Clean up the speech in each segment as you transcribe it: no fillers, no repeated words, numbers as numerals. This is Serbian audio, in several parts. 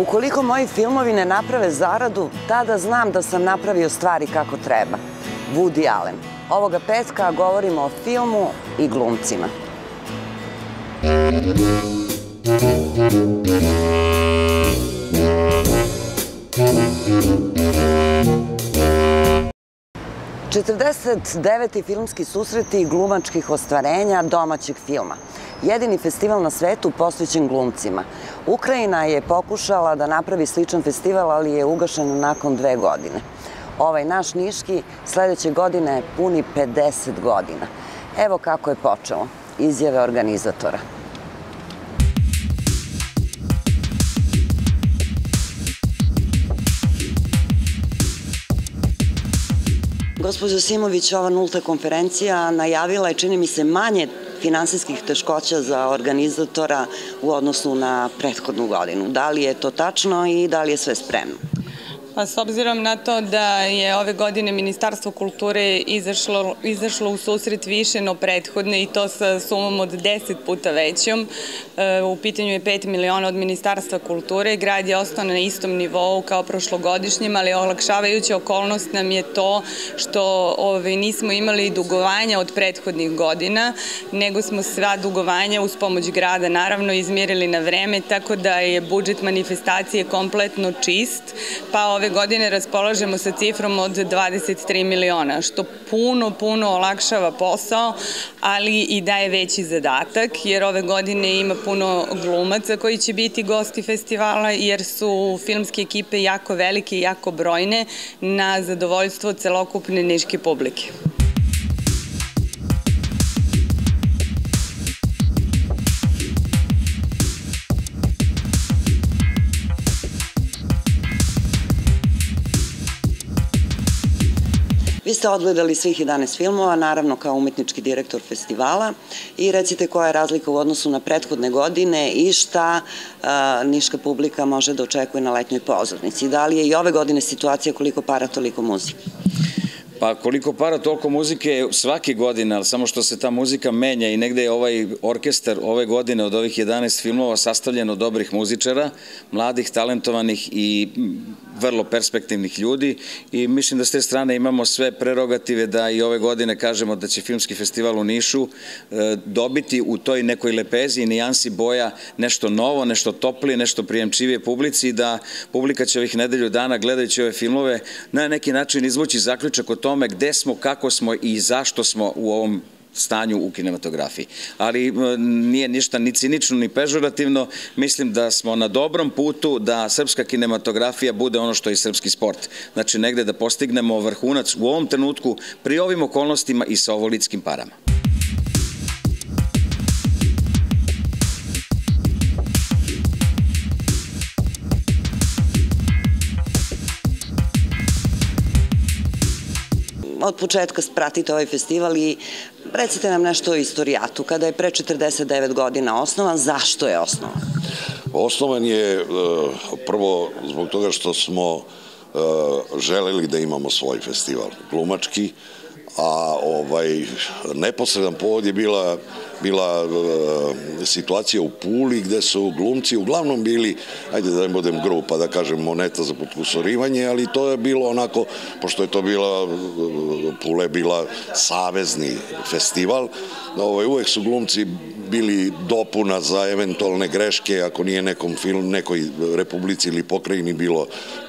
Ukoliko moji filmovi ne naprave zaradu, tada znam da sam napravio stvari kako treba. Woody Allen. Ovoga petka govorimo o filmu i glumcima. "49. filmski susreti glumačkih ostvarenja domaćeg filma. Jedini festival na svetu posvećen glumcima. Ukrajina je pokušala da napravi sličan festival, ali je ugašen nakon 2 godine. Ovaj naš niški sledeće godine puni 50 godina. Evo kako je počelo. Izjave organizatora. Gospođo Simović, ova nulta konferencija najavila je, čini mi se, manje finansijskih teškoća za organizatora u odnosu na prethodnu godinu. Da li je to tačno i da li je sve spremno? S obzirom na to da je ove godine Ministarstvo kulture izašlo u susret više no prethodne i to sa sumom od 10 puta većom, u pitanju je 5 miliona od Ministarstva kulture, grad je ostao na istom nivou kao prošlogodišnjem, ali olakšavajuća okolnost nam je to što nismo imali dugovanja od prethodnih godina, nego smo sva dugovanja uz pomoć grada naravno izmirili na vreme, tako da je budžet manifestacije kompletno čist, pa ove godine raspolažemo sa cifrom od 23 miliona, što puno olakšava posao, ali i daje veći zadatak, jer ove godine ima puno glumaca koji će biti gosti festivala, jer su filmske ekipe jako velike i jako brojne na zadovoljstvo celokupne niške publike. Vi ste odgledali svih 11 filmova, naravno kao umetnički direktor festivala, i recite koja je razlika u odnosu na prethodne godine i šta niška publika može da očekuje na letnjoj pozornici. Da li je i ove godine situacija koliko para, toliko muzike? Pa koliko para, toliko muzike svake godine, ali samo što se ta muzika menja i negde je ovaj orkestar ove godine od ovih 11 filmova sastavljen od dobrih muzičara, mladih, talentovanih i vrlo perspektivnih ljudi i mislim da s te strane imamo sve prerogative da i ove godine kažemo da će Filmski festival u Nišu dobiti u toj nekoj lepezi i nijansi boja nešto novo, nešto toplije, nešto prijemčivije publici, da publika će ovih nedelju dana gledajući ove filmove na neki način izvući zaključak o tome gde smo, kako smo i zašto smo u ovom stanju u kinematografiji. Ali nije ništa ni cinično ni pežorativno, mislim da smo na dobrom putu da srpska kinematografija bude ono što je i srpski sport. Znači negde da postignemo vrhunac u ovom trenutku pri ovim okolnostima i sa ovolitskim parama. Od početka pratite ovaj festival i recite nam nešto o istorijatu. Kada je pre 49 godina osnovan, zašto je osnovan? Osnovan je prvo zbog toga što smo želeli da imamo svoj festival glumački, a neposredan povod je bila situacija u Puli gde su glumci uglavnom bili, ajde da ne budem grub pa da kažem, moneta za potkusurivanje, ali to je bilo onako, pošto je to Pula je bila savezni festival, uvek su glumci bili dopuna za eventualne greške ako nije nekoj republici ili pokrajini bila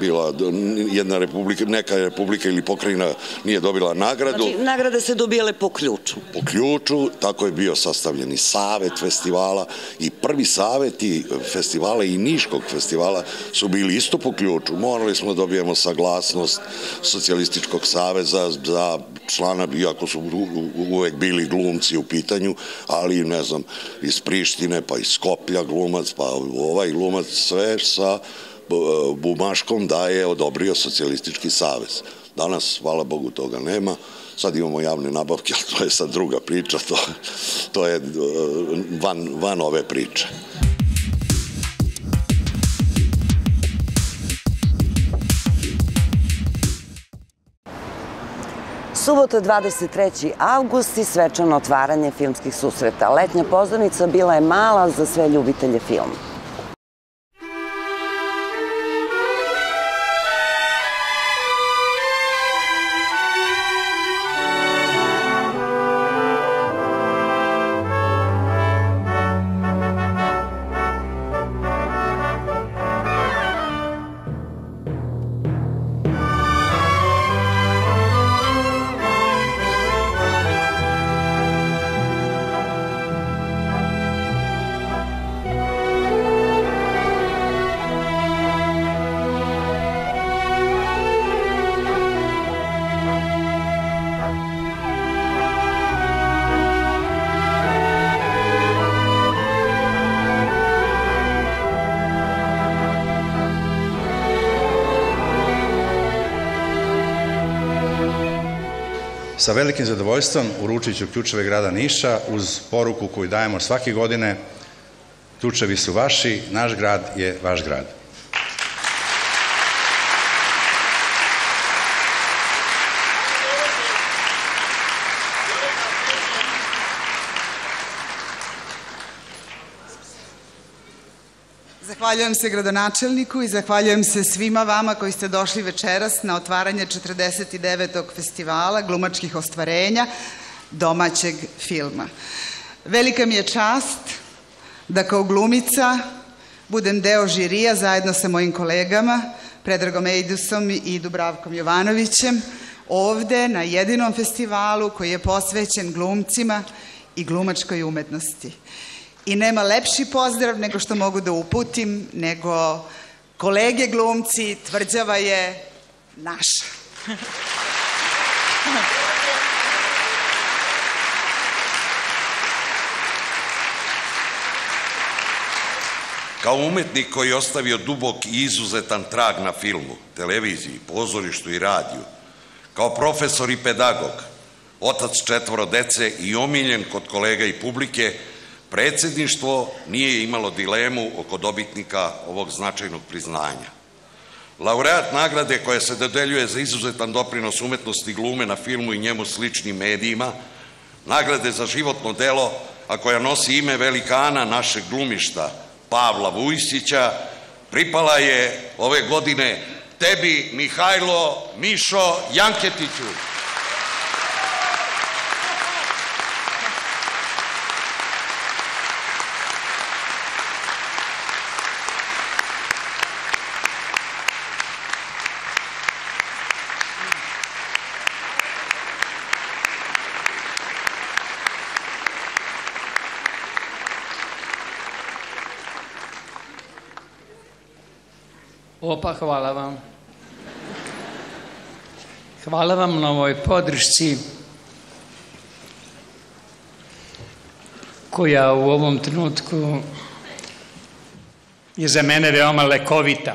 neka republika ili pokrajina nije dobila nagradu. Znači, nagrade se dobijale po ključu. Po ključu, tako je bio sastavljeni savet festivala i prvi saveti festivala i Niškog festivala su bili isto po ključu. Morali smo da dobijemo saglasnost Socijalističkog saveza za člana, iako su uvek bili glumci u pitanju, ali ne znam, iz Prištine, pa iz Skoplja glumac, pa ovaj glumac, sve sa bumaškom da je odobrio Socijalistički savez. Danas, hvala Bogu, toga nema. Sad imamo javne nabavke, ali to je sad druga priča, to je van ove priče. Subota 23. avgust i svečano otvaranje filmskih susreta. Letnja pozornica bila je mala za sve ljubitelje filma. Sa velikim zadovoljstvom uručit ću ključeve grada Niša uz poruku koju dajemo svake godine: ključevi su vaši, naš grad je vaš grad. Zahvaljujem se gradonačelniku i zahvaljujem se svima vama koji ste došli večeras na otvaranje 49. festivala glumačkih ostvarenja domaćeg filma. Velika mi je čast da kao glumica budem deo žirija zajedno sa mojim kolegama Predragom Ejdusom i Dubravkom Jovanovićem ovde na jedinom festivalu koji je posvećen glumcima i glumačkoj umetnosti. I nema lepši pozdrav nego što mogu da uputim, nego kolege glumci, tvrđava je naša. Kao umetnik koji je ostavio dubok i izuzetan trag na filmu, televiziji, pozorištu i radiju, kao profesor i pedagog, otac 4 dece i omiljen kod kolega i publike, predsjedništvo nije imalo dilemu oko dobitnika ovog značajnog priznanja. Laureat nagrade koja se dodeljuje za izuzetan doprinos umetnosti glume na filmu i njemu sličnim medijima, nagrade za životno delo, a koja nosi ime velikana našeg glumišta, Pavla Vujsića, pripala je ove godine tebi, Mihajlo Mišo Janketiću. Opa, hvala vam. Hvala vam na ovoj podršci koja u ovom trenutku je za mene veoma lekovita.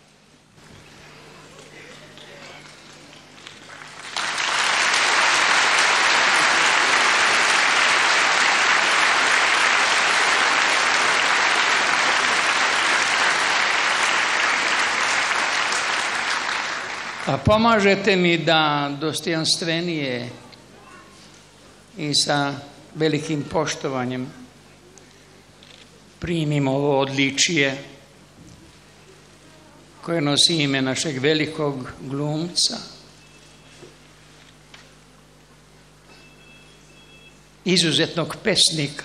A pomažete mi da dostojanstvenije i sa velikim poštovanjem primim ovo odličije koje nosi ime našeg velikog glumca, izuzetnog pesnika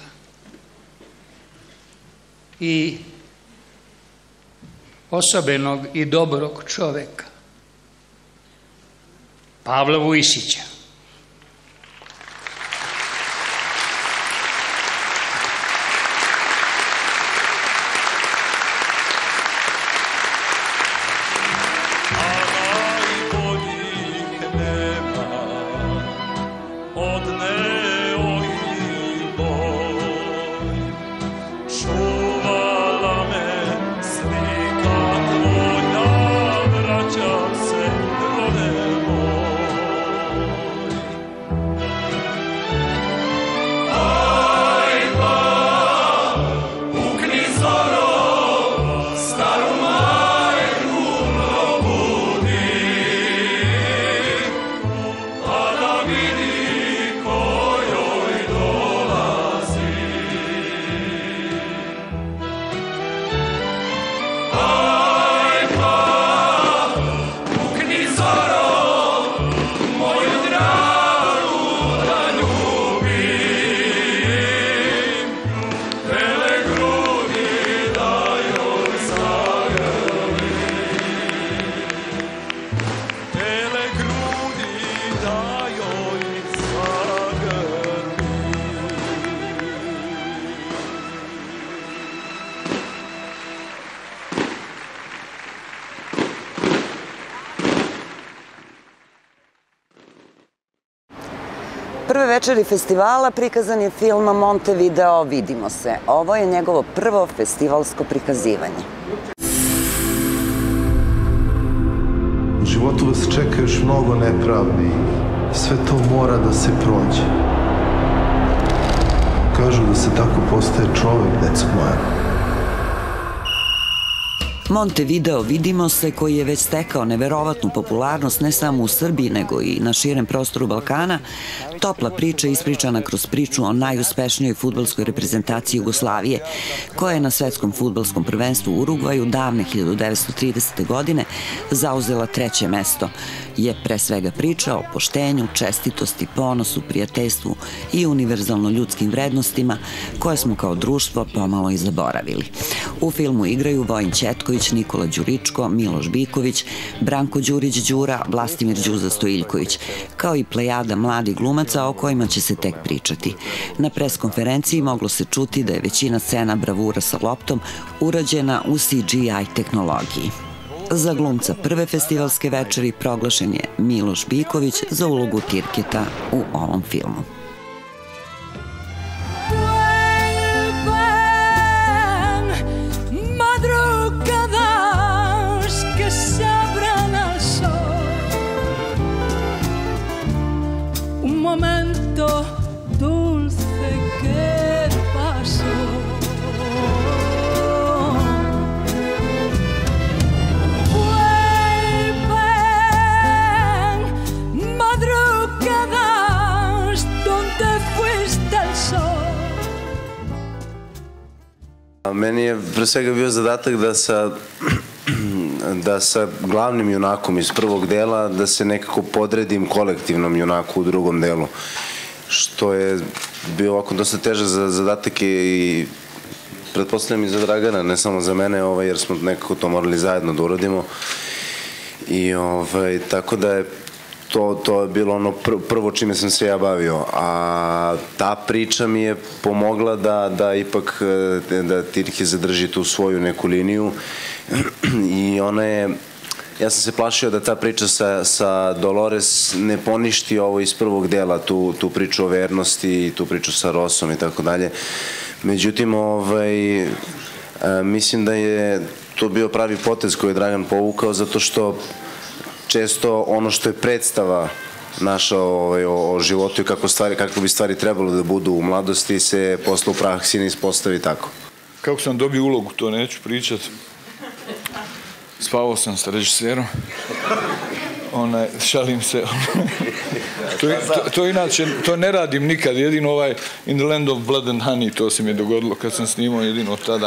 i osobenog i dobrog čoveka, Pavla Vujsića. Prve večeri festivala prikazan je film Montevideo Vidimo se. Ovo je njegovo prvo festivalsko prikazivanje. U životu vas čeka još mnogo nepravdi, Sve to mora da se prođe. Kažu da se tako postaje čovek, deco moja. Montevideo Vidimo se, koji je već stekao neverovatnu popularnost ne samo u Srbiji, nego i na širem prostoru Balkana, topla priča ispričana kroz priču o najuspešnijoj fudbalskoj reprezentaciji Jugoslavije, koja je na svetskom fudbalskom prvenstvu u Urugvaju davne 1930. godine zauzela 3. mesto, je pre svega priča o poštenju, čestitosti, ponosu, prijateljstvu i univerzalno ljudskim vrednostima koje smo kao društvo pomalo i zaboravili. U filmu igraju Vojin Ćetković, Nikola Đuričko, Miloš Biković, Branko Đurić Đura, Vlastimir Đuza Stojiljković, kao i plejada mladih glumaca o kojima će se tek pričati. Na preskonferenciji moglo se čuti da je većina scena bravura sa loptom urađena u CGI tehnologiji. Za glumca prve festivalske večeri proglašen je Miloš Biković za ulogu Tirketa u ovom filmu. Momento dulce que pasó. Vuelven madrugadas donde fuiste el sol. Meni je pre svega bio zadatak da sa glavnim junakom iz prvog dela da se nekako podredim kolektivnom junaku u drugom delu, što je bio ovako dosta težak zadatak i pretpostavljam i za Dragana, ne samo za mene, jer smo nekako to morali zajedno da uradimo i tako da je to je bilo ono prvo čime sam se ja bavio, a ta priča mi je pomogla da ipak da Tirke zadrži tu svoju neku liniju i ona je, ja sam se plašio da ta priča sa Dolores ne poništi ovo iz prvog dela, tu priču o vernosti i tu priču sa Rosom i tako dalje. Međutim, mislim da je to bio pravi potez koji je Dragan povukao, zato što često ono što je predstava naša o životu i kako bi stvari trebalo da budu u mladosti se posle u praksi ne ispostavi tako. Kako sam dobio ulogu, to neću pričat. Spavao sam sa režiserom. Šalim se. To inače, to ne radim nikad, jedino In the Land of Blood and Honey, to se mi je dogodilo kad sam snimao, jedino od tada.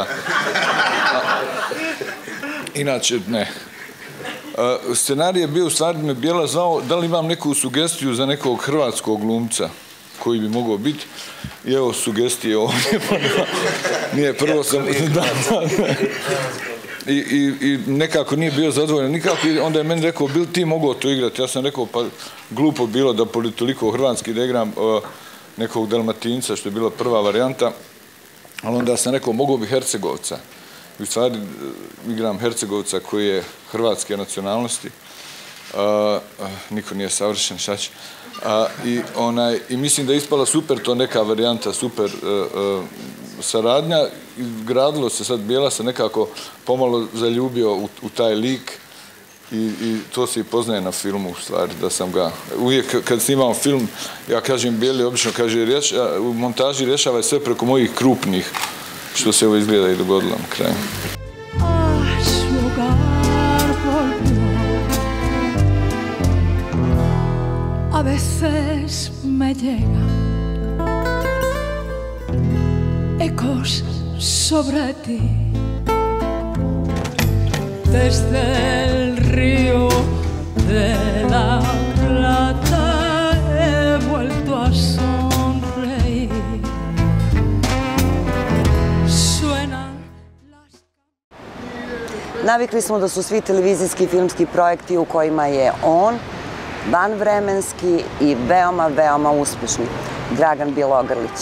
Inače, ne. Scenarij je bio, u stvari me Bijela znao da li imam neku sugestiju za nekog hrvatskog glumca koji bi mogao biti. I evo sugestije ovdje. Nije, prvo sam... I nekako nije bio zadovoljan nikako i onda je meni rekao, bil ti mogao to igrati? Ja sam rekao, pa glupo bilo da toliko hrvatski da igram nekog Dalmatinca, što je bila prva varijanta, ali onda sam rekao, mogao bi Hercegovca. U stvari igram Hercegovca koji je hrvatske nacionalnosti. Niko nije savršen, šta će. I mislim da je ispala super to neka varijanta, super saradnja. Gradilo se sad, Bijela se nekako pomalo zaljubio u taj lik i to se i poznaje na filmu, u stvari, da sam ga... Uvijek kad snimam film, ja kažem Bijeli, obično kaže, u montaži rješavaj sve preko mojih krupnih, što se ovo izgleda i dogodilo na kraju. A veces me llegan ecos sobre ti desde el río de la Plata he vuelto a sonreír. Navikli smo da su svi televizijski i filmski projekti u kojima je on vanvremenski i veoma, veoma uspešni. Dragan Bjelogrlić.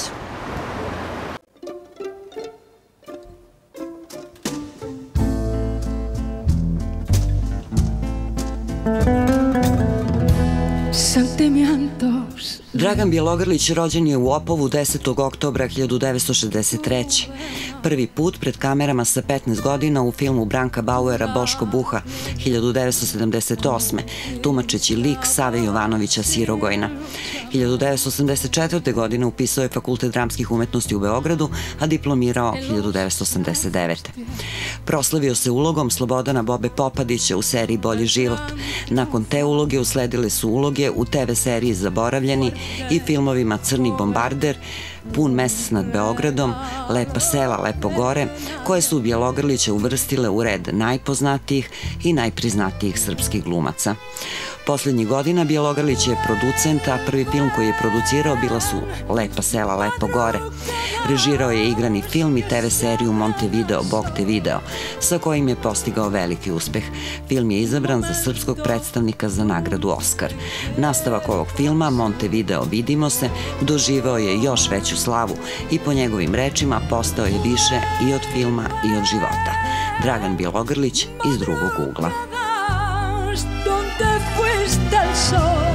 Dragan Bjelogrlić rođen je u Opovu 10. oktobra 1963. Prvi put pred kamerama sa 15 godina u filmu Branka Bauera Boško Buha 1978. tumačeći lik Save Jovanovića Sirogojna. 1984. godine upisao je Fakultet dramskih umetnosti u Beogradu, a diplomirao 1989. Proslavio se ulogom Slobodana Bobe Popadića u seriji Bolji život. Nakon te uloge usledile su uloge u TV seriji Zaboravljeni i filmovima Crni bombarder, Pun mesec nad Beogradom, Lepa sela, lepo gore, koje su Bjelogrlića uvrstile u red najpoznatijih i najpriznatijih srpskih glumaca. Poslednjih godina Bjelogrlić je producent, a prvi film koji je producirao bila su Lepa sela, lepo gore. Režirao je igrani film i TV seriju Montevideo, Bog te video, sa kojim je postigao veliki uspeh. Film je izabran za srpskog predstavnika za nagradu Oskar. Nastavak ovog filma, Montevideo, vidimo se, doživeo je još veću slavu i po njegovim rečima postao je više i od filma i od života. Dragan Bjelogrlić iz Drugog ugla. Donde fuiste el sol,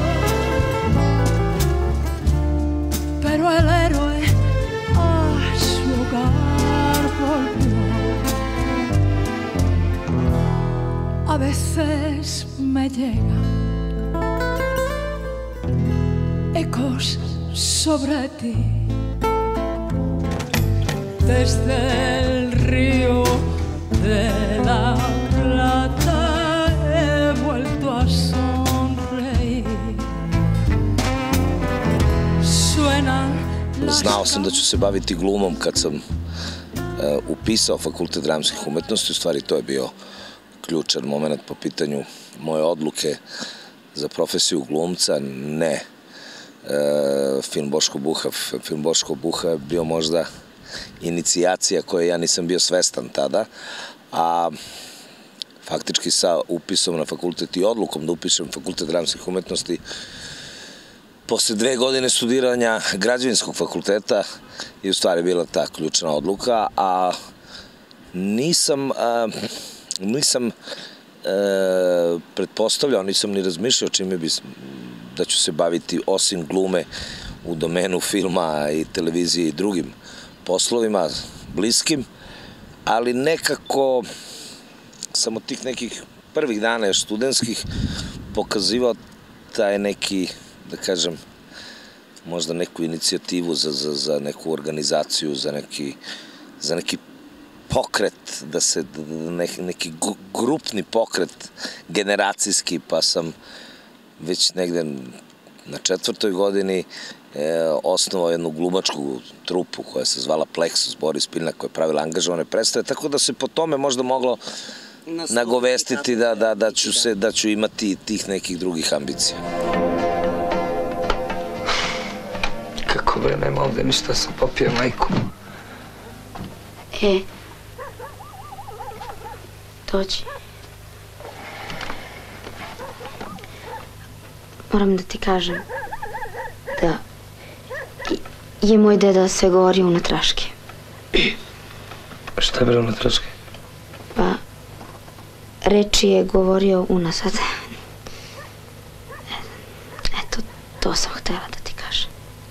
pero el héroe a su hogar volvió. A veces me llegan ecos sobre ti, desde el río de la Plata. Znao sam da ću se baviti glumom kad sam upisao Fakultet dramskih umetnosti. U stvari to je bio ključan moment po pitanju moje odluke za profesiju glumca. Ne film Boško Buha. Film Boško Buha je bio možda inicijacija koje ja nisam bio svestan tada, a faktički sa upisom na fakultet i odlukom da upišem Fakultet dramskih umetnosti posle 2 godine studiranja građevinskog fakulteta je u stvari bila ta ključna odluka, a nisam pretpostavljao, nisam ni razmišljao čime bi da ću se baviti osim glume u domenu filma i televizije i drugim poslovima bliskim, ali nekako sam od tih nekih prvih dana studentskih pokazivao taj neki, da kažem, možda neku inicijativu za neku organizaciju, za neki pokret, neki grupni pokret generacijski, pa sam već negde na 4. godini osnovao jednu glumačku trupu koja se zvala Plexus, Boris Piljak, koja je pravila angažovane predstave, tako da se po tome možda moglo nagovestiti da ću imati tih nekih drugih ambicija. Kako bre, nema ovde ništa, sam popio majku. Dođi. Moram da ti kažem da je moj deda sve govorio unatraške. Šta je bre unatraške? Pa, reči je govorio unazad. Eto, to sam htela da ti kažem.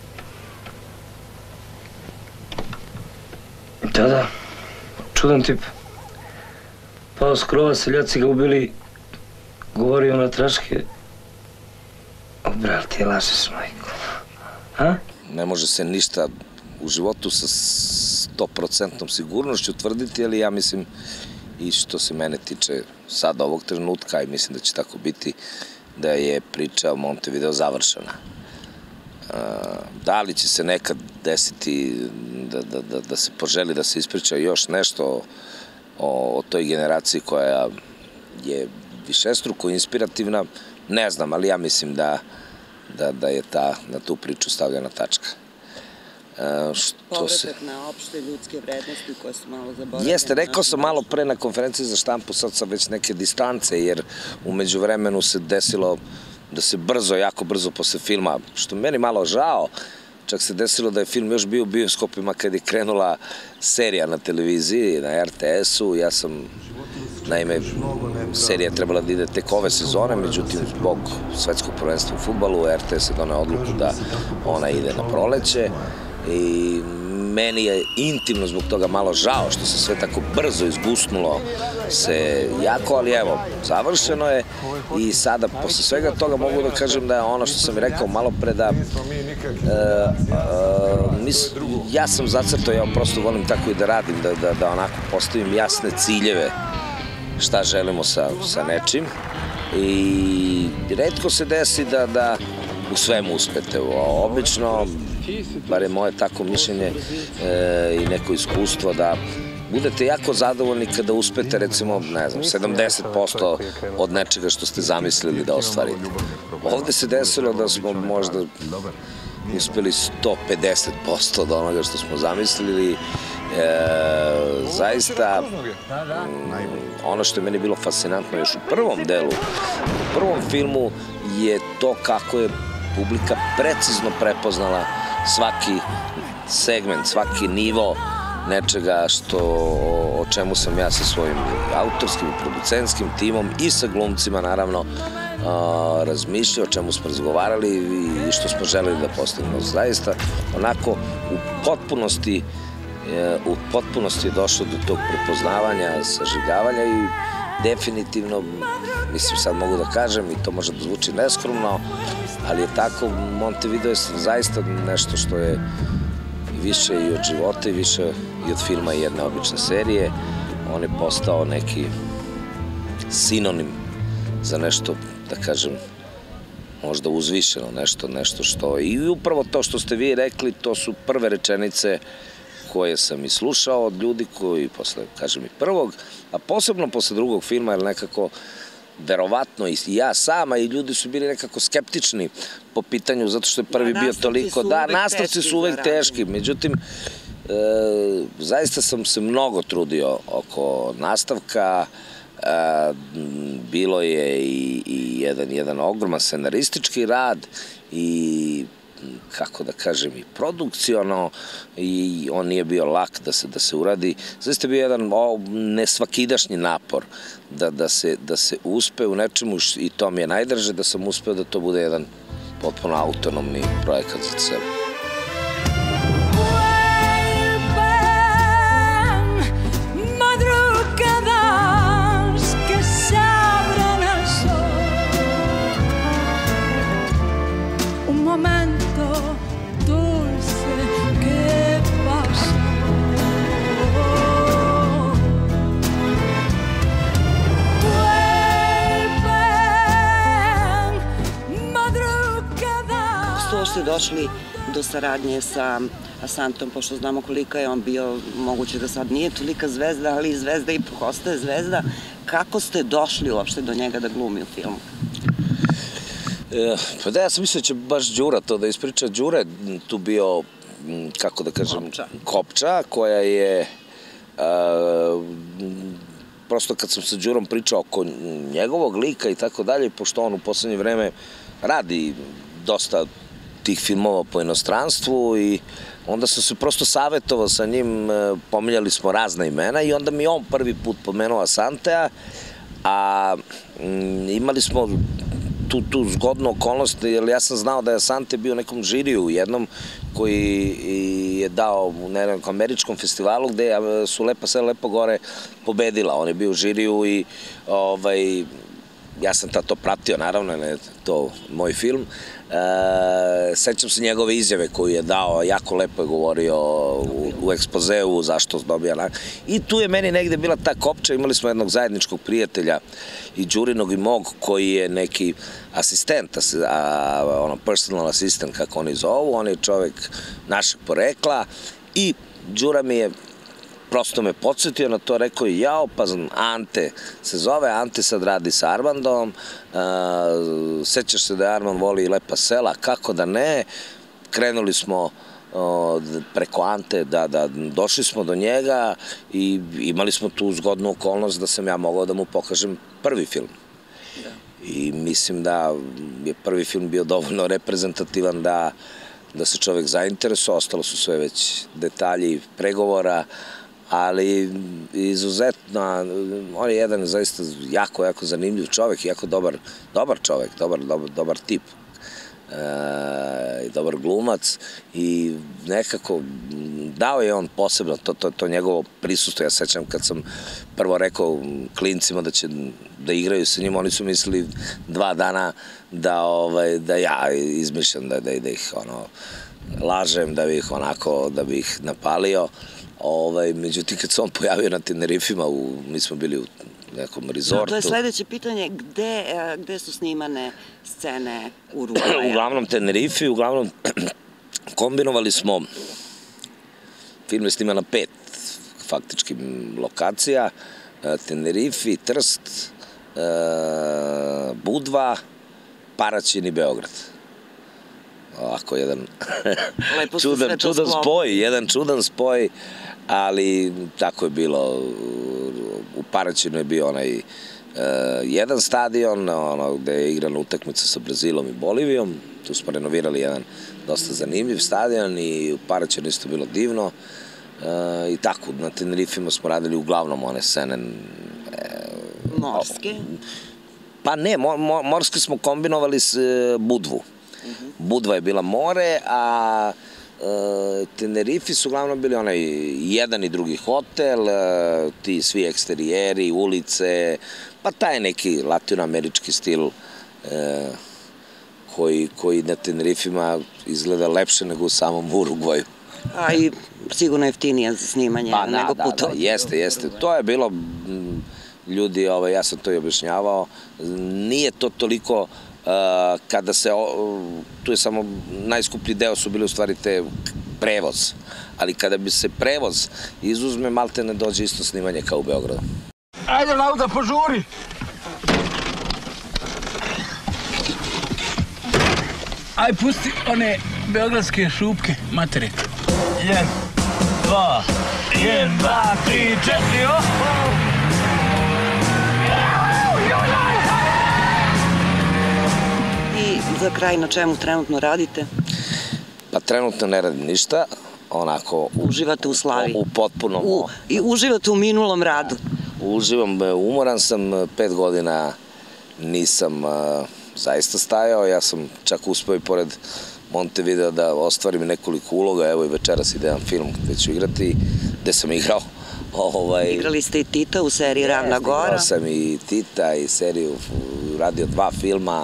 Da, čudan tip. Pao s krova, seljaci ga ubili, govorio unatraške. Bral, ti lažeš, majko. A? Ne može se ništa u životu sa 100% sigurnošću tvrditi, ali ja mislim i što se mene tiče sada ovog trenutka, i mislim da će tako biti, da je priča o Montevideo završena. Da li će se nekad desiti da se poželi da se ispriča još nešto o toj generaciji koja je višestruko inspirativna, ne znam, ali ja mislim da je na tu priču stavljena tačka. Povratak na opšte ljudske vrednosti koje su malo zaboravljene. Jeste, rekao sam malo pre na konferenciji za štampu, sad sam već neke distance, jer umeđu vremenu se desilo da se jako brzo posle filma, što meni malo žao, čak se desilo da je film još bio u bioskopima kad je krenula serija na televiziji, na RTS-u, ja sam Naime, serija je trebala da ide tek ove sezone, međutim, zbog svetskog prvenstva u fudbalu, RTS je doneo odluku da ona ide na proleće i meni je intimno zbog toga malo žao što se sve tako brzo izgusnulo se jako, ali evo, završeno je i sada posle svega toga mogu da kažem da je ono što sam i rekao malo pre da ja sam zacrtao, ja prosto volim tako i da radim, da onako postavim jasne ciljeve šta želimo sa nečim i retko se desi da u svemu uspete. Obično, bar je moje tako mišljenje i neko iskustvo da budete jako zadovoljni kada uspete recimo, ne znam, 70% od nečega što ste zamislili da ostvarite. Ovde se desilo da smo možda uspeli 150% od onoga što smo zamislili. Zaista, ono što je meni bilo fascinantno još u prvom delu, u prvom filmu je to kako je publika precizno prepoznala svaki segment, svaki nivo nečega o čemu sam ja sa svojim autorskim i producentskim timom i sa glumcima naravno razmišljao, o čemu smo razgovarali i što smo želeli da postignemo. Zaista onako u potpunosti je došlo do tog prepoznavanja, saživljavanja i definitivno, mislim sad mogu da kažem i to može da zvuči neskromno, ali je tako, Montevideo je zaista nešto što je više i od života i više i od filma i jedne obične serije. On je postao neki sinonim za nešto, da kažem, možda uzvišeno, nešto što... I upravo to što ste vi rekli, to su prve rečenice koje sam i slušao od ljudi koji, posle, kažem, i prvog, a posebno posle drugog filma, jer nekako verovatno i ja sama i ljudi su bili nekako skeptični po pitanju, zato što je prvi bio toliko... Da, nastavci su uvek teški, međutim, zaista sam se mnogo trudio oko nastavka, bilo je i jedan ogroman scenaristički rad i kako da kažem, i produkciono, i on nije bio lak da se uradi. Zaista je bio jedan nesvakidašnji napor da se uspe u nečemu i to mi je najdraže, da sam uspeo da to bude jedan potpuno autonomni projekat za sebe. Ste došli do saradnje sa Asantom, pošto znamo kolika je on bio, moguće da sad nije tolika zvezda, ali zvezda ipak ostaje zvezda. Kako ste došli uopšte do njega da glumi u filmu? Pa da, ja sam mislio da će baš Đura to da ispriča. Đura je tu bio, kako da kažem, kopča, koja je... Prosto kad sam sa Đurom pričao oko njegovog lika i tako dalje, pošto on u poslednje vreme radi dosta tih filmova po inostranstvu i onda sam se prosto savjetovao sa njim, pominjali smo razna imena i onda mi on prvi put pomenuo Asantea, a imali smo tu zgodnu okolnost, jer ja sam znao da je Asante bio u nekom žiriju jednom koji je dao na jednom američkom festivalu gde su Lepa sela, lepo gore pobedila. On je bio u žiriju i ja sam to pratio, naravno, ne to moj film. Sećam se njegove izjave koju je dao, jako lepo je govorio u ekspozeu zašto dobija. I tu je meni negde bila ta kopča, imali smo jednog zajedničkog prijatelja i Đurinog i mog koji je neki asistent, personal assistant kako oni zovu, on je čovek našeg porekla i Đura mi je prosto me podsjetio na to, rekao je, jao, pa Ante se zove, Ante sad radi sa Armandom, sećaš se da je Armand voli Lepa sela, kako da ne, krenuli smo preko Ante, došli smo do njega i imali smo tu zgodnu okolnost da sam ja mogao da mu pokažem prvi film. I mislim da je prvi film bio dovoljno reprezentativan da se čovek zainteresuje, ostalo su sve već detalji pregovora, ali izuzetno, on je jedan zaista jako zanimljiv čovek, jako dobar čovek, dobar tip. I dobar glumac i nekako dao je on posebno to njegovo prisustvo. Ja sećam kad sam prvo rekao klincima da igraju sa njim, oni su mislili 2 dana da ja izmišljam, da ih lažem, da bi ih napalio. Međutim, kad se on pojavio na Tenerifima, mi smo bili u nekom rezortu. To je sledeće pitanje, gde su snimane scene Urugvaja? Uglavnom Tenerifi, uglavnom kombinovali smo, film je sniman na 5 faktički lokacija, Tenerifi, Trst, Budva, Paraćin i Beograd. Ovako jedan čudan spoj, ali tako je bilo. U Paraćinu je bio onaj jedan stadion gde je igrana utakmica sa Brazilom i Bolivijom. Tu smo renovirali jedan dosta zanimljiv stadion i u Paraćinu isto bilo divno. I tako, na Tenerifima smo radili uglavnom one scene. Morske? Pa ne, morske smo kombinovali s Budvu. Budva je bila more, a Tenerifi su uglavnom bili onaj jedan i drugi hotel, ti svi eksterijeri, ulice, pa taj neki latinoamerički stil koji na Tenerifima izgleda lepše nego u samom Urugvaju. A i sigurno jeftinije za snimanje nego putovanje. Jeste. To je bilo, ljudi, ja sam to i objašnjavao, nije to toliko kada se, tu je samo najskuplji deo su bili u stvari te prevoz, ali kada bi se prevoz izuzme, malte ne dođe isto snimanje kao u Beogradu. Ajde, Lauda, požuri! Aj, pusti one beogradske šupke, matere. 1, 2, 3, 4, oho! Za kraj, na čemu trenutno radite? Pa trenutno ne radim ništa, onako... Uživate u slavi? U potpunom... I uživate u minulom radu? Uživam, umoran sam, 5 godina nisam zaista stajao, ja sam čak uspeo i pored Montevidea da ostvarim nekoliko uloga, evo i večeras ide jedan film gde ću igrati, gde sam igrao. Igrali ste i Tita u seriji Ravna Gora? Igrao sam i Tita i seriju, radio 2 filma,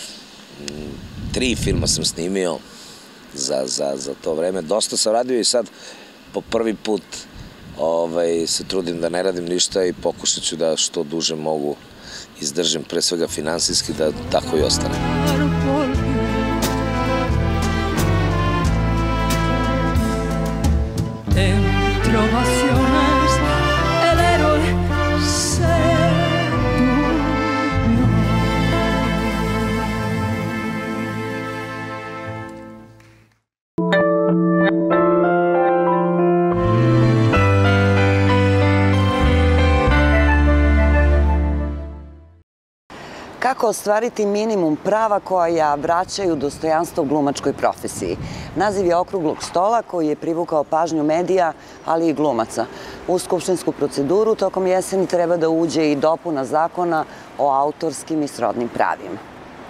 3 filma sam snimio za to vreme. Dosta sam radio i sad po prvi put se trudim da ne radim ništa i pokušat ću da što duže mogu izdržim, pre svega finansijski, da tako i ostane. Kako ostvariti minimum prava koja vraćaju dostojanstvo glumačkoj profesiji? Naziv je okruglog stola koji je privukao pažnju medija, ali i glumaca. U skupštinsku proceduru tokom jeseni treba da uđe i dopuna zakona o autorskim i srodnim pravima.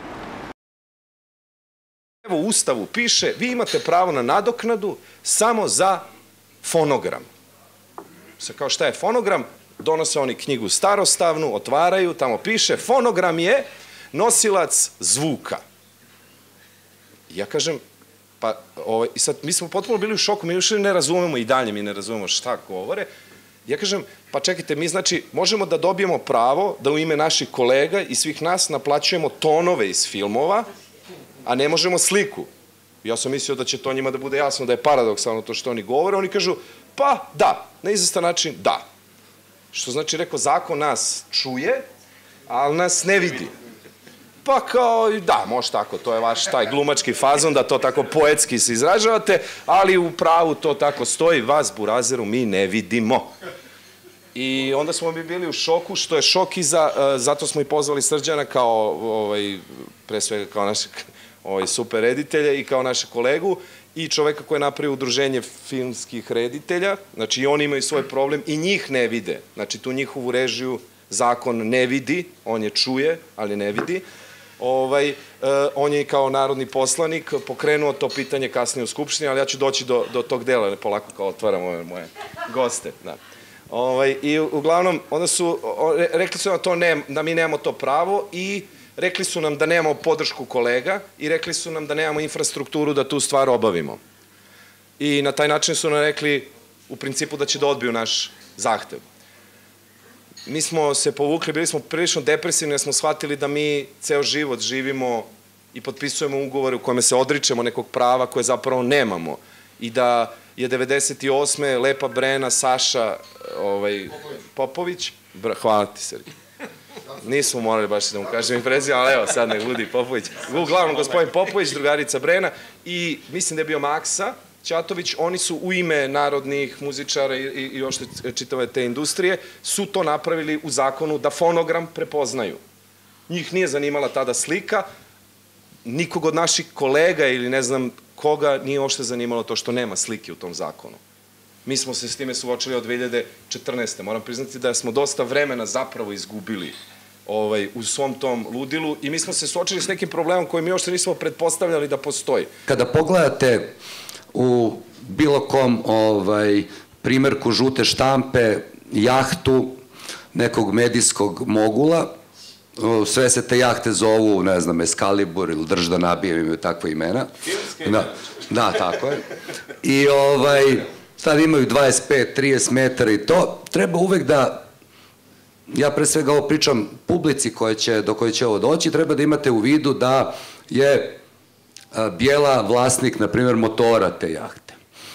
Evo u Ustavu piše, vi imate pravo na nadoknadu samo za fonogram. Kao šta je fonogram? Donose oni knjigu starostavnu, otvaraju, tamo piše, fonogram je nosilac zvuka. Ja kažem, pa, i sad mi smo potpuno bili u šoku, mi još ne razumemo i dalje mi ne razumemo šta govore. Ja kažem, pa čekajte, mi znači možemo da dobijemo pravo da u ime naših kolega i svih nas naplaćujemo tonove iz filmova, a ne možemo sliku. Ja sam mislio da će to njima da bude jasno, da je paradoksalno to što oni govore. Oni kažu, pa da, na izvestan način da. Što znači, rekao, zakon nas čuje, ali nas ne vidi. Pa kao, da, može tako, to je vaš taj glumački fazon, da to tako poetski se izražavate, ali u pravu to tako stoji, vas, burazeru, mi ne vidimo. I onda smo mi bili u šoku, što je šok zato smo i pozvali Srđana kao, pre svega kao našeg super reditelja i kao našeg kolegu, i čoveka koji je napravio udruženje filmskih reditelja, znači i oni imaju svoj problem i njih ne vide, znači tu njihovu režiju zakon ne vidi, on je čuje, ali ne vidi. On je kao narodni poslanik pokrenuo to pitanje kasnije u Skupštini, ali ja ću doći do tog dela, polako kao otvaram ove moje goste. I uglavnom, onda su, rekli su nam da mi nemamo to pravo i rekli su nam da nemamo podršku kolega i rekli su nam da nemamo infrastrukturu da tu stvar obavimo. I na taj način su nam rekli u principu da će da odbiju naš zahtev. Mi smo se povukli, bili smo prilično depresivni jer smo shvatili da mi ceo život živimo i potpisujemo ugovore u kojima se odričemo nekog prava koje zapravo nemamo. I da je 98. Lepa Brena, Saša Popović, hvala ti Sergij, nismo morali baš da mu kažem i prezivim, ali evo sad nek budi Popović, uglavnom gospodin Popović, drugarica Brena i mislim da je bio Maksa Ćatović, oni su u ime narodnih muzičara i još čitave te industrije, su to napravili u zakonu da fonogram prepoznaju. Njih nije zanimala tada slika, nikog od naših kolega ili ne znam koga nije uopšte zanimalo to što nema slike u tom zakonu. Mi smo se s time suočili od 2014. Moram priznati da smo dosta vremena zapravo izgubili u svom tom ludilu i mi smo se suočili s nekim problemom koji mi uopšte nismo pretpostavljali da postoji. Kada pogledate u bilo kom primerku žute štampe, jahtu nekog medijskog mogula, sve se te jahte zovu, ne znam, Excalibur ili Drž da nabijem, imaju takva imena. Da, tako je. I sad imaju 25-30 metara i to. Treba uvek da, ja pre svega ovo pričam publici do koje će ovo doći, treba da imate u vidu da je Bijela vlasnik, na primjer, motora te jahte.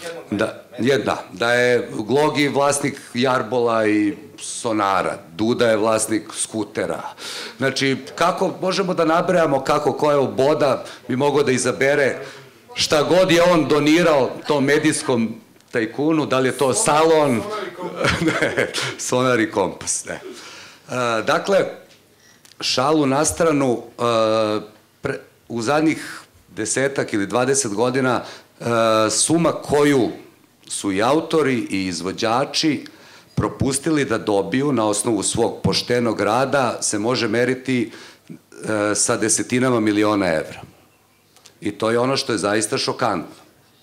Da je Glogi vlasnik jarbola i sonara, Duda je vlasnik skutera. Znači, kako možemo da nabrajamo kako ko je oboda bi mogao da izabere šta god je on donirao tom medijskom tajkunu, da li je to salon, sonar i kompas. Dakle, šalu na stranu, u zadnjih 10 ili 20 godina suma koju su i autori i izvođači propustili da dobiju na osnovu svog poštenog rada se može meriti sa desetinama miliona evra. I to je ono što je zaista šokantno.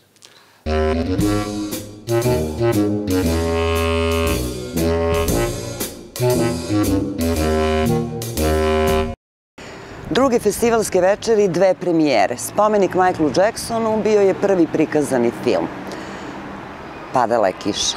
Druge festivalske večeri, dve premijere. Spomenik Michaelu Jacksonu bio je prvi prikazani film. Padala je kiša.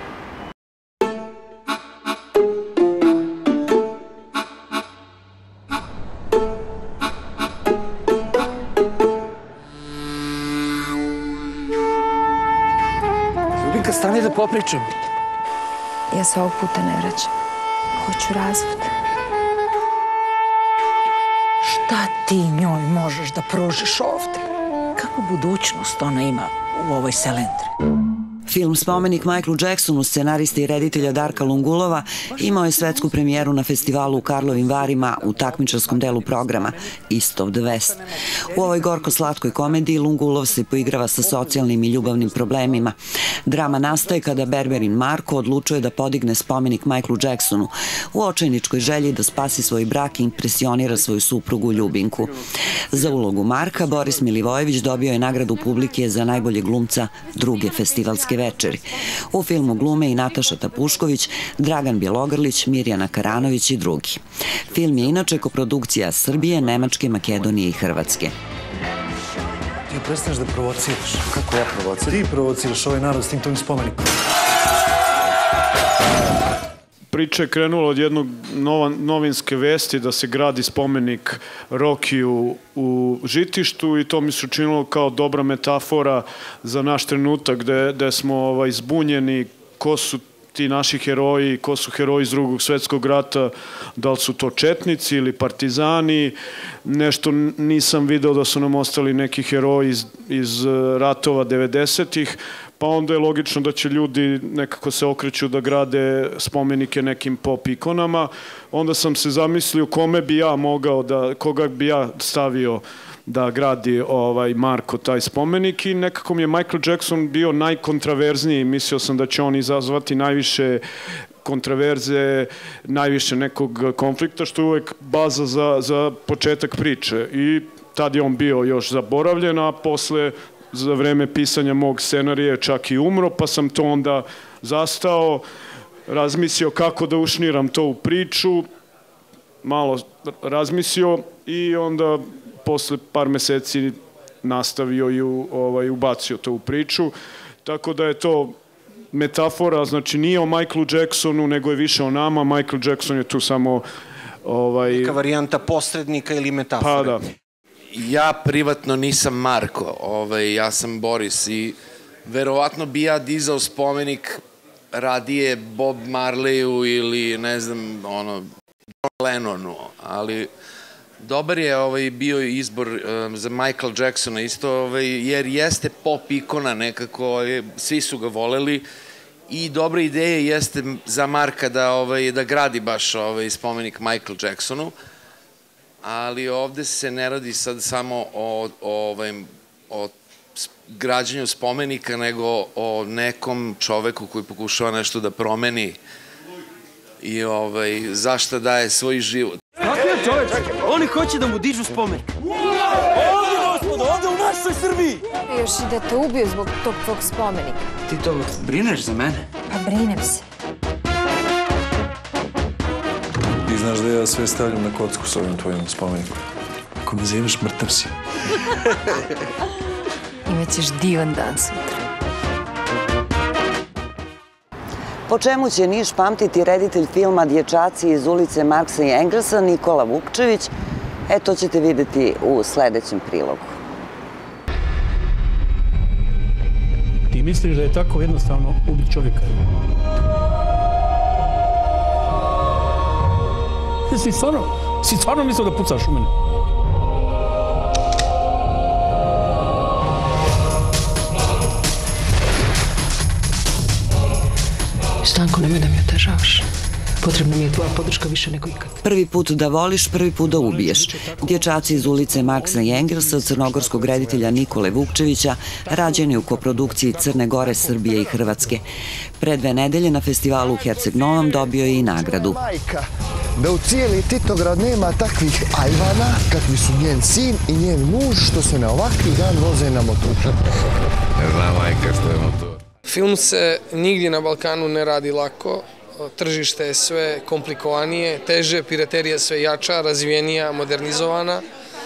Ljubinka, stani da popričam. Ja se ovog puta ne vraćam. Hoću razvod. Šta ti njoj možeš da pružiš ovde? Kakvu budućnost ona ima u ovoj selendri? Film Spomenik Michaelu Jacksonu, scenarista i reditelja Darka Lungulova, imao je svetsku premijeru na festivalu u Karlovim Varima u takmičarskom delu programa East of the West. U ovoj gorko-slatkoj komediji Lungulov se poigrava sa socijalnim i ljubavnim problemima. Drama nastaje kada Berberin Marko odlučuje da podigne spomenik Michaelu Jacksonu u očajničkoj želji da spasi svoj brak i impresionira svoju suprugu Ljubinku. Za ulogu Marka Boris Milivojević dobio je nagradu publike za najboljeg glumca druge festivalske večeri. U filmu glume i Nataša Tapušković, Dragan Bjelogrlić, Mirjana Karanović i drugi. Film je inače koprodukcija Srbije, Nemačke, Makedonije i Hrvatske. Ti prestaneš da provociraš. Kako ja provociram? Ti provociraš ovaj narod s tim tvojim spomenikom. Priča je krenula od jednog novinske vesti da se gradi spomenik Rokiju u Žitištu i to mi se učinilo kao dobra metafora za naš trenutak gde smo zbunjeni ko su ti naši heroji, ko su heroji iz Drugog svetskog rata, da li su to četnici ili partizani, nešto nisam video da su nam ostali neki heroji iz ratova 90-ih, pa onda je logično da će ljudi nekako se okreću da grade spomenike nekim pop ikonama. Onda sam se zamislio kome bi ja mogao koga bi ja stavio da gradi Marko taj spomenik i nekako mi je Michael Jackson bio najkontraverzniji. Mislio sam da će on izazvati najviše kontraverze, najviše nekog konflikta, što je uvek baza za početak priče. I tad je on bio još zaboravljen, a posle, za vreme pisanja mog scenarija, čak i umro, pa sam to onda zastao, razmislio kako da ušniram to u priču, malo razmislio i onda posle par meseci nastavio i ubacio to u priču. Tako da je to metafora, znači nije o Michaelu Jacksonu, nego je više o nama. Michael Jackson je tu samo... Neka varijanta posrednika ili metafora. Pa da. Ja privatno nisam Marko, ja sam Boris i verovatno bi ja dizao spomenik radije Bob Marleyu ili ne znam, John Lennonu, ali dobar je bio izbor za Michael Jacksona isto, jer jeste pop ikona nekako, svi su ga voleli i dobra ideja jeste za Marka da gradi baš spomenik Michael Jacksonu, ali ovde se ne radi sad samo o građenju spomenika, nego o nekom čoveku koji pokušava nešto da promeni i zašto daje svoj život. Kako je čoveč? Oni hoće da mu dižu spomenik. Ovdje, gospodo, ovdje u našoj Srbiji! Još i da te ubiju zbog tog tvog spomenika. Ti to brineš za mene? Pa brinem se. Ti znaš da ja sve stavljam na kocku s ovim tvojim spomenikom. Ako me zoveš, mrtav si. Imaćeš divan dan sutra. Po čemu će Niš pamtiti reditelj filma Dječaci iz ulice Marksa i Engelsa Nikola Vukčević? To ćete videti u sledećem prilogu. Ti misliš da je tako jednostavno ubiti čovjeka? Si stvarno mislio da pucaš u mene? Stanko, nemoj da mi otežavaš. Potrebna mi je tvoja podrška više nego ikad. Prvi put da voliš, prvi put da ubiješ. Dječaci iz ulice Marksa i Engelsa od crnogorskog reditelja Nikole Vukčevića, rađeni u koprodukciji Crne Gore, Srbije i Hrvatske. Pre 2 nedelje na festivalu u Herceg Novom dobio je i nagradu. Da u cijeli Titograd nema takvih ajvana kakvi su njen sin i njen muž što se na ovakvi dan voze na motor. Ne zna majka što je motor. Film se nigdje na Balkanu ne radi lako, tržište je sve komplikovanije, teže, piraterija sve jača, razvijenija, modernizovana.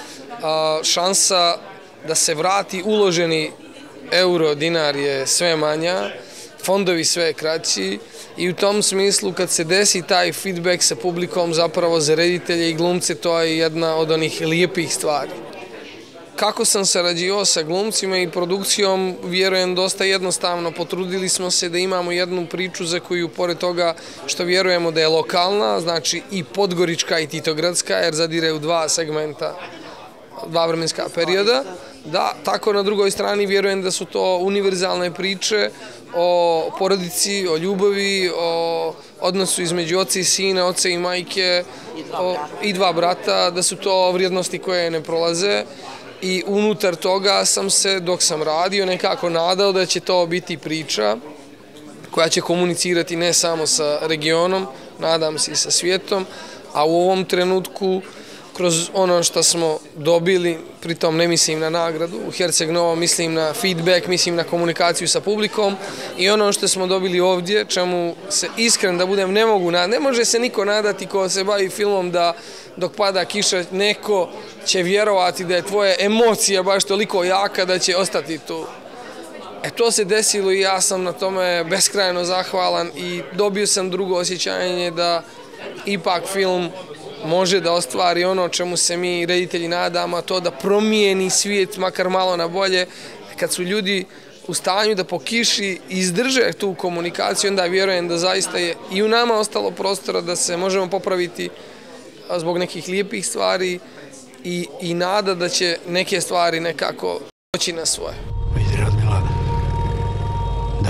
Šansa da se vrati uloženi euro, dinar je sve manja, fondovi sve kraći i u tom smislu kad se desi taj feedback sa publikom zapravo za reditelje i glumce, to je jedna od onih lijepih stvari. Kako sam sarađivao sa glumcima i produkcijom, vjerujem dosta jednostavno. Potrudili smo se da imamo jednu priču za koju, pored toga što vjerujemo da je lokalna, znači i podgorička i titogradska, jer zadire u 2 segmenta, 2 vremenska perioda. Da, tako na drugoj strani vjerujem da su to univerzalne priče o porodici, o ljubavi, o odnosu između oca i sina, oca i majke i 2 brata, da su to vrijednosti koje ne prolaze. I unutar toga sam se, dok sam radio, nekako nadao da će to biti priča koja će komunicirati ne samo sa regionom, nadam se i sa svijetom, a u ovom trenutku, kroz ono što smo dobili, pritom ne mislim na nagradu, u Herceg Novom mislim na feedback, mislim na komunikaciju sa publikom i ono što smo dobili ovdje, čemu se iskren da budem ne može se niko nadati ko se bavi filmom da dok pada kiša neko će vjerovati da je tvoja emocija baš toliko jaka da će ostati tu. To se desilo i ja sam na tome beskrajno zahvalan i dobio sam drugo osjećanje da ipak film može da ostvari ono čemu se mi reditelji nadamo, a to da promijeni svijet makar malo na bolje. Kad su ljudi u stanju da po kiši izdrže tu komunikaciju, onda vjerujem da zaista je i u nama ostalo prostora da se možemo popraviti zbog nekih lijepih stvari i nada da će neke stvari nekako doći na svoje. Vidi, Radmila, da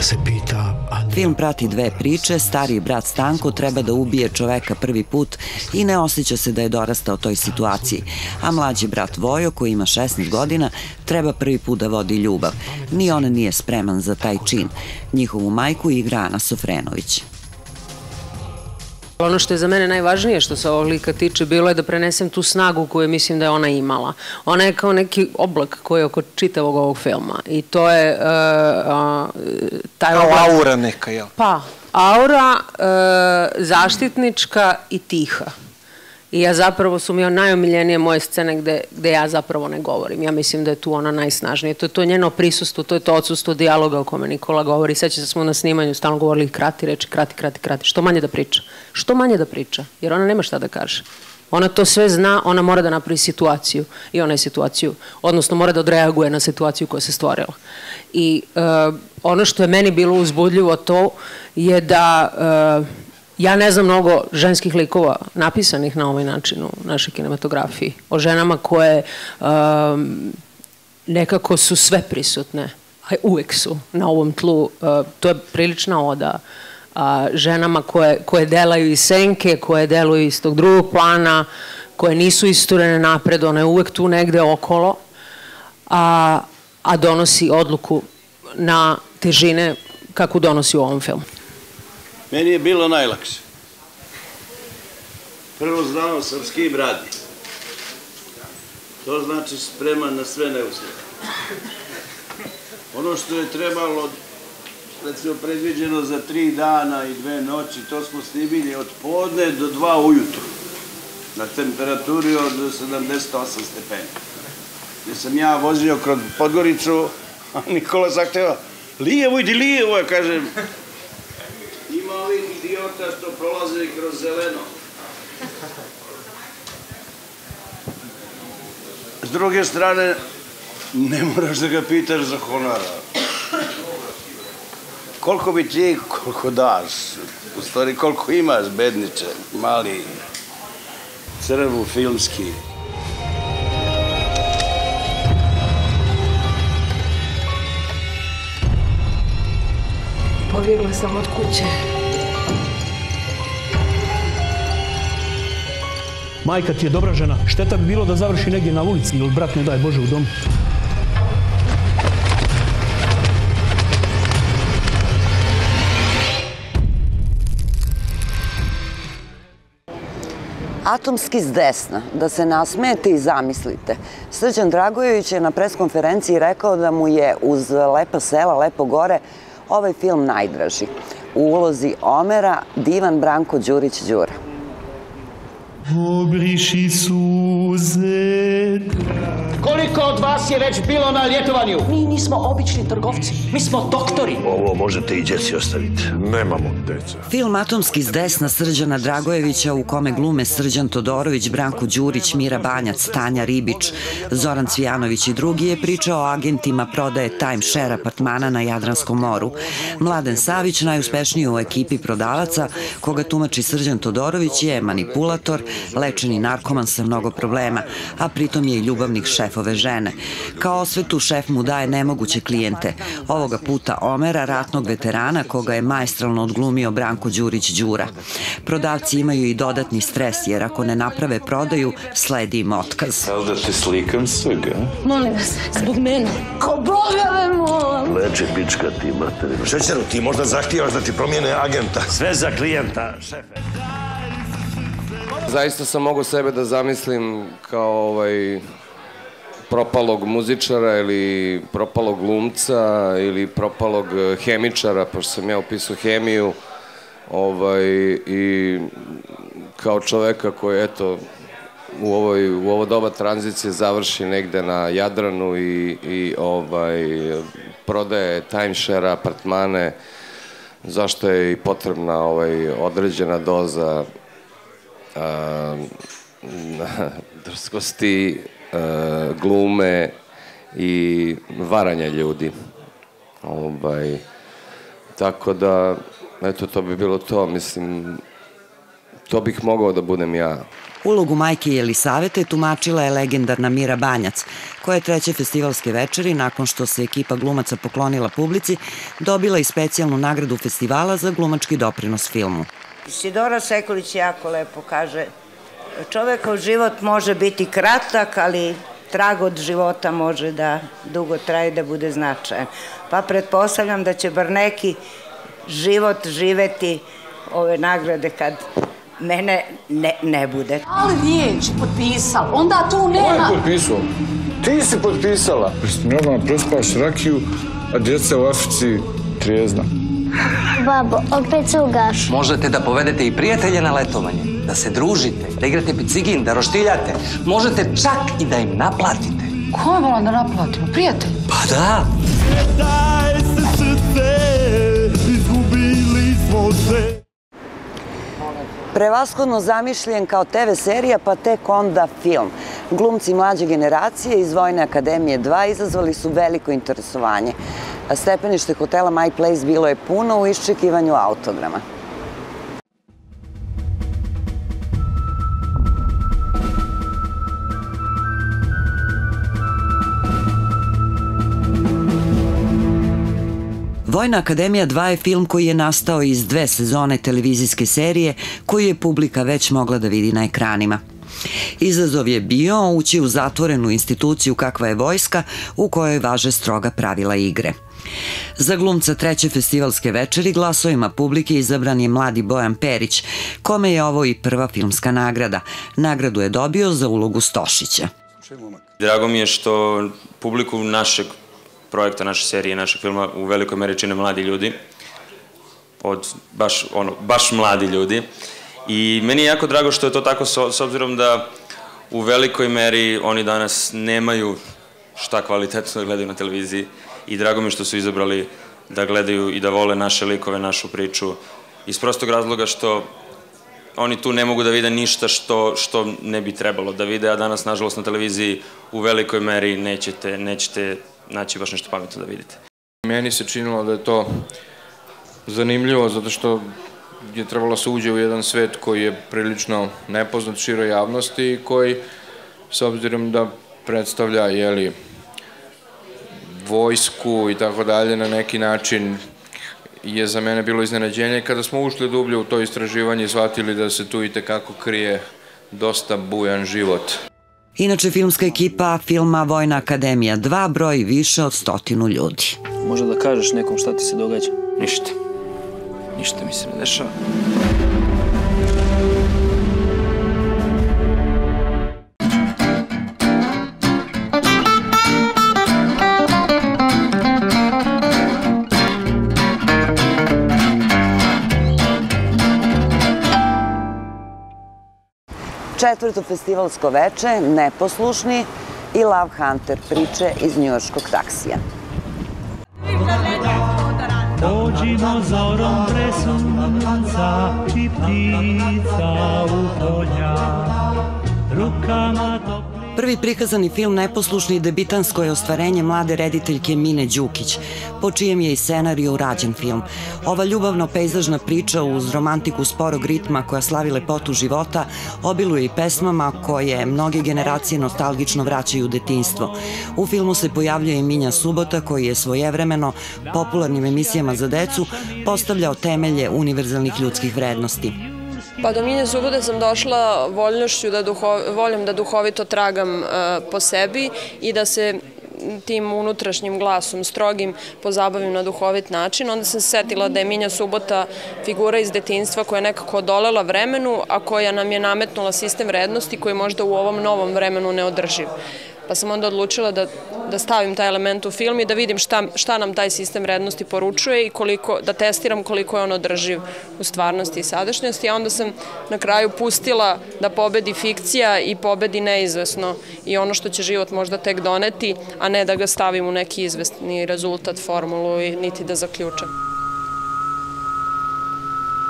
da se pita... Film prati dve priče. Stariji brat Stanko treba da ubije čoveka prvi put i ne osjeća se da je dorastao toj situaciji, a mlađi brat Vojo, koji ima 16 godina, treba prvi put da vodi ljubav. Ni on nije spreman za taj čin. Njihovu majku igra Ana Sofrenović. Ono što je za mene najvažnije što se ovog lika tiče bilo je da prenesem tu snagu koju mislim da je ona imala. Ona je kao neki oblak koji je oko čitavog ovog filma i to je taj oblak... Kao aura neka, jel? Pa, aura zaštitnička i tiha. I ja zapravo su mi najomiljenije moje scene gde ja zapravo ne govorim. Ja mislim da je tu ona najsnažnije. To je to njeno prisustvo, to je to odsustvo dijaloga o kome Nikola govori. Seća se smo na snimanju stalno govorili krati reči, krati. Što manje da priča. Što manje da priča, jer ona nema šta da kaže. Ona to sve zna, ona mora da napravi situaciju i ona je situaciju, odnosno mora da odreaguje na situaciju koja se stvorila. I ono što je meni bilo uzbudljivo to je da... Ja ne znam mnogo ženskih likova napisanih na ovaj način u našoj kinematografiji. O ženama koje nekako su sve prisutne, a uvek su na ovom tlu. To je prilična oda ženama koje delaju iz senke, koje deluju iz tog drugog plana, koje nisu isturene napred, ona je uvek tu negde okolo, a donosi odluku na težine kako donosi u ovom filmu. Meni je bilo najlakše. Prvo znao sam s kim radi. To znači spreman na sve neuslove. Ono što je trebalo, recimo predviđeno za 3 dana i 2 noći, to smo snimili od podne do 2 ujutru. Na temperaturi od 78 stepeni. Gdje sam ja vozio kroz Podgoricu, a Nikola zahteva, lijevo, idi lijevo, ja kažem, ima ovih idiota što prolaze kroz zeleno. S druge strane, ne moraš da ga pitaš za honora. Koliko bi ti, koliko daš. U stvari, koliko imaš, bedniče, mali, crvu, filmski. Pobjegla sam od kuće. Majka ti je dobra žena. Šteta bi bilo da završi negdje na ulici ili brat ne daj Bože u domu. Atomski s desna, da se nasmejete i zamislite. Srđan Dragojević je na preskonferenciji rekao da mu je uz Lepa sela, Lepo gore ovaj film najdraži. U ulozi Omera divan Branko Đurić-Đura. Obriši suze. Koliko od vas je već bilo na ljetovanju? Mi nismo obični trgovci, mi smo doktori. Ovo možete i djeci ostaviti. Nemamo deca. Film Atomski s desna Srđana Dragojevića u kome glume Srđan Todorović, Branko Đurić, Mira Banjac, Tanja Ribić, Zoran Cvijanović i drugi je priča o agentima prodaje timeshare apartmana na Jadranskom moru. Mladen Savić, najuspešniji u ekipi prodavaca, koga tumači Srđan Todorović, je manipulator, lečeni narkoman sa mnogo problema, a pritom je i ljubavnik šefove žene. Kao osvetu šef mu daje nemoguće klijente. Ovoga puta Omera, ratnog veterana, koga je maestralno odglumio Branko Đurić-Đura. Prodavci imaju i dodatni stres, jer ako ne naprave prodaju, sledi im otkaz. Jel da te slikam svega? Molim vas, zbog mene. Ko Boga me molim. Leče pička ti, materinu. Šećeru, ti možda zahtijevaš da ti promijene agenta. Sve za klijenta, šefe. Zaista sam mogao sebe da zamislim kao propalog muzičara ili propalog glumca ili propalog hemičara, pošto sam ja upisao hemiju, i kao čoveka koji, eto, u ovo doba tranzicije završi negde na Jadranu i prodaje timeshare apartmane, zašto je i potrebna određena doza drskosti, glume i varanja ljudi. Tako da, eto, to bi bilo to. Mislim, to bih mogao da budem ja. Ulogu majke Jelisavete tumačila je legendarna Mira Banjac, koja je treće festivalske večeri, nakon što se ekipa glumaca poklonila publici, dobila i specijalnu nagradu festivala za glumački doprinos filmu. Isidora Sekulić jako lepo kaže, čovekov život može biti kratak, ali trag od života može da dugo traje, da bude značajan. Pa pretpostavljam da će bar neki život živeti ove nagrade kad mene ne bude. Ali riječ potpisala, onda tu nema... Ko je potpisao? Ti si potpisala. Normalno prospaš rakiju, a djeca u Africi trijezna. Babo, opet se ugaš. Možete da povedete i prijatelje na letovanje, da se družite, da igrate picigin, da roštiljate. Možete čak i da im naplatite. Ko je vola da naplatimo? Prijatelj? Pa da! Daj se srce, izgubili smo se. Prevashodno zamišljen kao TV serija, pa tek onda film. Glumci mlađe generacije iz Vojne akademije 2 izazvali su veliko interesovanje. Stepenište hotela My Place bilo je puno u iščekivanju autograma. Vojna akademija 2 je film koji je nastao iz 2 sezone televizijske serije koju je publika već mogla da vidi na ekranima. Izazov je bio ući u zatvorenu instituciju kakva je vojska u kojoj važe stroga pravila igre. Za glumca treće festivalske večeri glasovima publike izabran je mladi Bojan Perić, kome je ovo i prva filmska nagrada. Nagradu je dobio za ulogu Stošića. Drago mi je što publiku našeg projekta, naše serije, našeg filma u velikoj meri čine mladi ljudi, baš mladi ljudi. I meni je jako drago što je to tako s obzirom da u velikoj meri oni danas nemaju šta kvalitetno da gledaju na televiziji i drago mi je što su izabrali da gledaju i da vole naše likove, našu priču iz prostog razloga što oni tu ne mogu da vide ništa što ne bi trebalo da vide, a danas, nažalost, na televiziji u velikoj meri nećete naći baš nešto pametno da vidite. Meni se činilo da je to zanimljivo zato što je trebalo se uđe u jedan svet koji je prilično nepoznat široj javnosti i koji, s obzirom da predstavlja vojsku i tako dalje, na neki način je za mene bilo iznenađenje. Kada smo ušli dublje u to istraživanje i shvatili da se tu i tekako krije dosta bujan život. Inače, filmska ekipa filma Vojna akademija 2 broji više od 100 ljudi. Možda da kažeš nekom šta ti se događa? Ništa. Ništa mi se ne dešava. Četvrto festivalsko veče, Neposlušni i Love Hunter, priče iz njujorškog taksija. Pođimo zorom pre sunca i ptica u polja, rukama topli. Prvi prikazani film Neposlušni debitansko je ostvarenje mlade rediteljke Mine Đukić, po čijem je i scenariju rađen film. Ova ljubavno-pejzažna priča uz romantiku sporog ritma koja slavi lepotu života obiluje i pesmama koje mnoge generacije nostalgično vraćaju u detinjstvo. U filmu se pojavljuje i Minja Subota koji je svojevremeno popularnim emisijama za decu postavljao temelje univerzalnih ljudskih vrednosti. Pa do Minje Subote sam došla voljom da duhovito tragam po sebi i da se tim unutrašnjim glasom strogim pozabavim na duhovit način. Onda sam se setila da je Minja Subota figura iz detinjstva koja je nekako odolela vremenu, a koja nam je nametnula sistem vrednosti koji možda u ovom novom vremenu neodrživ. Pa sam onda odlučila da stavim taj element u film i da vidim šta nam taj sistem vrednosti poručuje i da testiram koliko je on održiv u stvarnosti i sadašnjosti. A onda sam na kraju pustila da pobedi fikcija i pobedi neizvesno i ono što će život možda tek doneti, a ne da ga stavim u neki izvesni rezultat, formulu, niti da zaključam.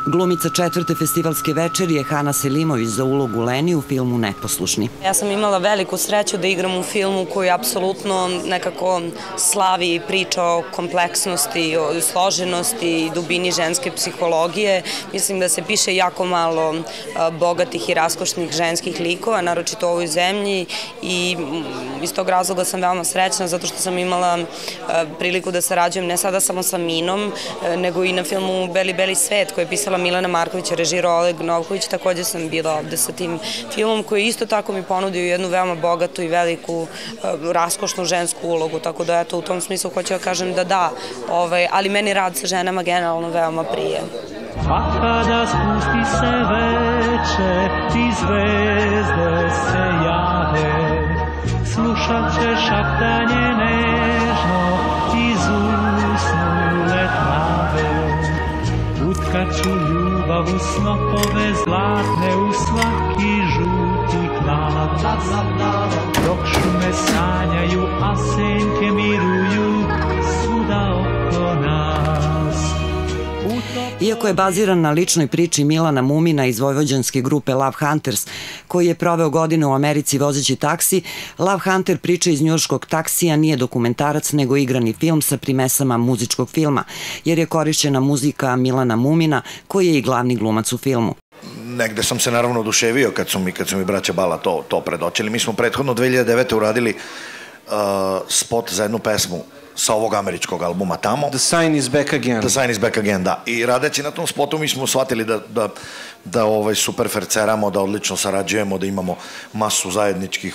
Glumica 4. festivalske večeri je Hana Selimović za ulogu Leni u filmu Neposlušni. Ja sam imala veliku sreću da igram u filmu koji apsolutno nekako slavi i priča o kompleksnosti, o složenosti i dubini ženske psihologije. Mislim da se piše jako malo bogatih i raskošnih ženskih likova, naročito u ovoj zemlji, i iz tog razloga sam veoma srećna zato što sam imala priliku da sarađujem ne sada samo sa Minom, nego i na filmu Beli, beli svet koji je pisala Milana Marković, režirao Oleg Novković. Takođe sam bila ovde sa tim filmom koji isto tako mi ponudio jednu veoma bogatu i veliku raskošnu žensku ulogu, tako da eto u tom smislu hoću da kažem da da, ali meni rad sa ženama generalno veoma prije. A kada spusti se veče i zvezde se jave, slušat će šaptanje nežno iz usnule trave. Utkaću ljubav u snopove zlatne, u svaki žuti klav. Dok šume sanjaju, a senke miruju svuda oko nas. Iako je baziran na ličnoj priči Milana Mumina iz vojvođanske grupe Love Hunters, koji je proveo godine u Americi vozeći taksi, Love Hunter priča iz njujorškog taksija nije dokumentarac nego igrani film sa primesama muzičkog filma, jer je korišćena muzika Milana Mumina, koji je i glavni glumac u filmu. Negde sam se naravno oduševio kad su mi braća Bala to predočili. Mi smo prethodno 2009. uradili spot za jednu pesmu sa ovog američkog albuma tamo. The Sign is Back Again. The Sign is Back Again, da. I radeći na tom spotu mi smo shvatili da super ferceramo, da odlično sarađujemo, da imamo masu zajedničkih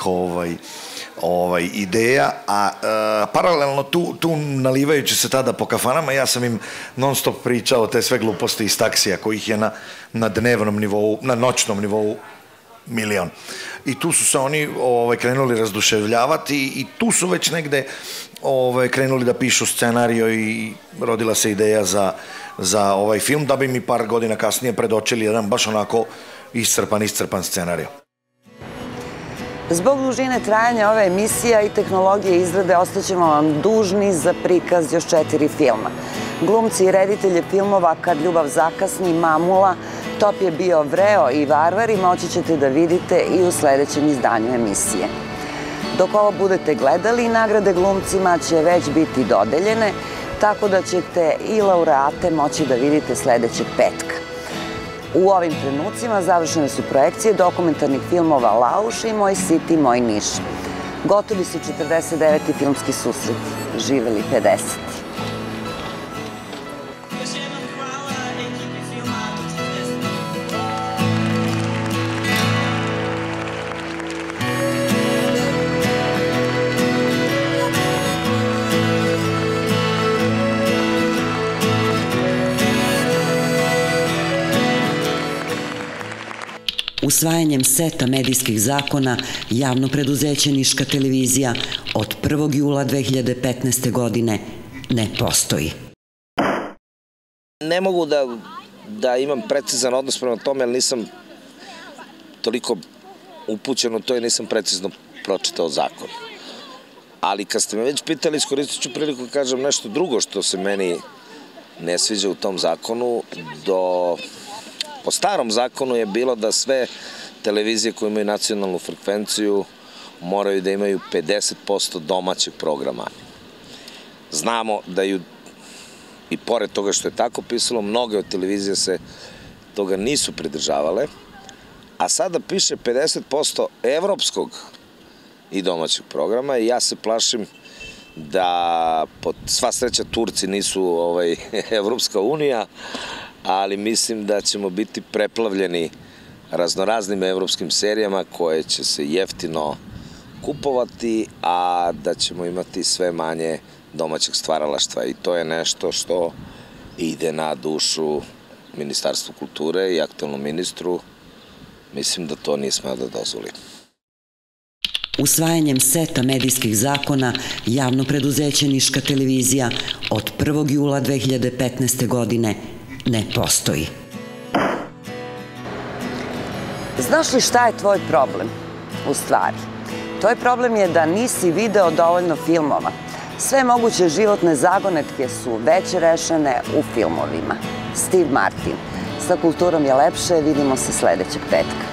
ideja, a paralelno tu nalivajući se tada po kafanama, ja sam im non stop pričao te sve gluposti iz taksija kojih je na dnevnom nivou, na noćnom nivou milion. I tu su se oni krenuli razduševljavati i tu su već negde krenuli da pišu scenario i rodila se ideja za ovaj film, da bi mi par godina kasnije predočili jedan baš onako iscrpan scenario. Zbog dužine trajanja ove emisije i tehnologije izrade ostaćemo vam dužni za prikaz još 4 filma. Glumci i reditelje filmova Kad ljubav zakasni, Mamula, Top je bio vreo i Varvari moći ćete da vidite i u sledećem izdanju emisije. Dok ovo budete gledali, nagrade glumcima će već biti dodeljene, tako da ćete i laureate moći da vidite sledećeg petka. U ovim trenucima završene su projekcije dokumentarnih filmova Lauš i Moj City, Moj Niš. Gotovi su 49. filmski susreti. Živeli 50. Usvajanjem seta medijskih zakona, javno preduzeće Niška televizija od 1. jula 2015. godine ne postoji. Ne mogu da imam precizan odnos prema tome, jer nisam toliko upućen u to i nisam precizno pročitao zakon. Ali kad ste me već pitali, iskoristit ću priliku da kažem nešto drugo što se meni ne sviđa u tom zakonu. Po starom zakonu je bilo da sve televizije koje imaju nacionalnu frekvenciju moraju da imaju 50% domaćeg programa. Znamo da i pored toga što je tako pisalo, mnoge od televizija se toga nisu pridržavale, a sada piše 50% evropskog i domaćeg programa i ja se plašim da, sva sreća, Turci nisu Evropska unija, ali mislim da ćemo biti preplavljeni raznoraznim evropskim serijama koje će se jeftino kupovati, a da ćemo imati sve manje domaćeg stvaralaštva i to je nešto što ide na dušu Ministarstvu kulture i aktualnom ministru. Mislim da to nije smeo da dozvoli. Usvajanjem seta medijskih zakona, javno preduzeće Niška televizija od 1. jula 2015. godine ne postoji. Znaš li šta je tvoj problem? U stvari, tvoj problem je da nisi video dovoljno filmova. Sve moguće životne zagonetke su već rešene u filmovima. Steve Martin. Sa kulturom je lepše, vidimo se sledećeg petka.